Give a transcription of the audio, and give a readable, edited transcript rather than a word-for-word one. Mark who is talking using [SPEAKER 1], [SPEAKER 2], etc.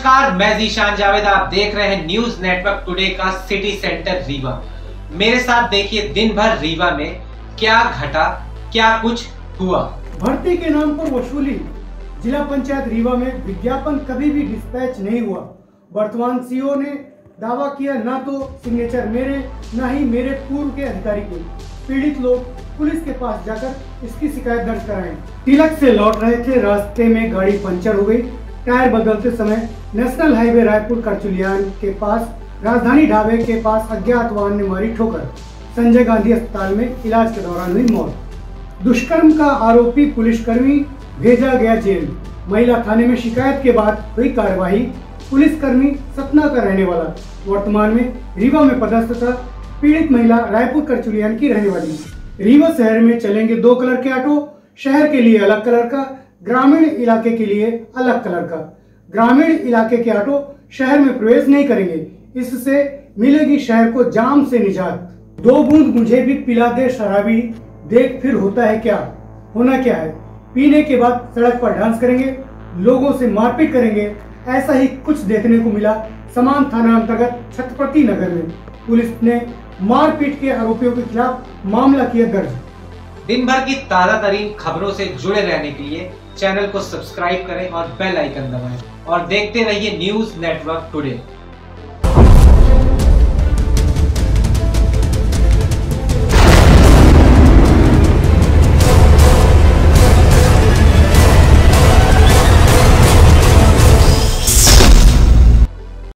[SPEAKER 1] नमस्कार, मैं जीशान जावेद। आप देख रहे हैं न्यूज नेटवर्क टुडे का सिटी सेंटर रीवा। मेरे साथ देखिए दिन भर रीवा में क्या घटा, क्या कुछ हुआ।
[SPEAKER 2] भर्ती के नाम पर वसूली। जिला पंचायत रीवा में विज्ञापन कभी भी डिस्पैच नहीं हुआ। वर्तमान सीईओ ने दावा किया ना तो सिग्नेचर मेरे, ना ही मेरे पूर्व के अधिकारी के। पीड़ित लोग पुलिस के पास जाकर इसकी शिकायत दर्ज कराएं। तिलक से लौट रहे थे, रास्ते में गाड़ी पंचर हो गई। टायर बदलते समय नेशनल हाईवे रायपुर करचुलियान के पास राजधानी ढाबे के पास अज्ञात वाहन ने मारी ठोकर। संजय गांधी अस्पताल में इलाज के दौरान हुई मौत। दुष्कर्म का आरोपी पुलिसकर्मी भेजा गया जेल। महिला थाने में शिकायत के बाद हुई कार्रवाई। पुलिसकर्मी सतना का रहने वाला, वर्तमान में रीवा में पदस्थ था। पीड़ित महिला रायपुर करचुलियान की रहने वाली। रीवा शहर में चलेंगे 2 कलर के ऑटो, शहर के लिए अलग कलर का, ग्रामीण इलाके के लिए अलग कलर का। ग्रामीण इलाके के ऑटो शहर में प्रवेश नहीं करेंगे, इससे मिलेगी शहर को जाम से निजात। 2 बूंद मुझे भी पिला दे शराबी, देख फिर होता है क्या, होना क्या है। पीने के बाद सड़क पर डांस करेंगे, लोगों से मारपीट करेंगे, ऐसा ही कुछ देखने को मिला समान थाना अंतर्गत छत्रपति नगर में। पुलिस ने मारपीट के आरोपियों के खिलाफ मामला किया दर्ज।
[SPEAKER 1] दिन भर की ताजा तरीन खबरों से जुड़े रहने के लिए चैनल को सब्सक्राइब करें और बेल आइकन दबाएं और देखते रहिए न्यूज नेटवर्क टुडे।